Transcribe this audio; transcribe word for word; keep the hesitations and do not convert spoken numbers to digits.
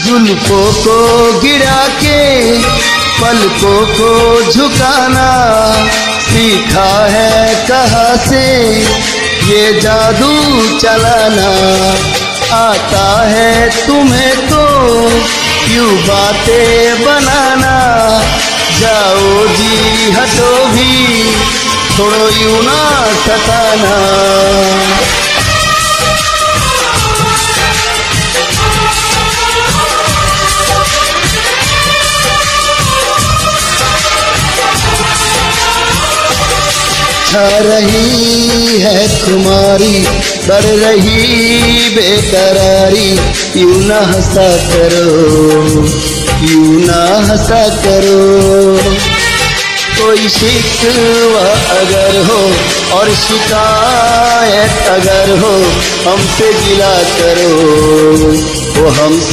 जुल्फों को गिरा के पलकों को झुकाना सीखा है कहाँ से ये जादू चलाना। आता है तुम्हें तो यूं बातें बनाना। जाओ जी हटो भी छोड़ो यूं ना सताना। छा रही है तुम्हारी बढ़ रही बेकरारी। यूं ना हंसा करो यूं ना हंसा करो। कोई शिकवा अगर हो और शिकायत अगर हो हमसे गिला करो वो हम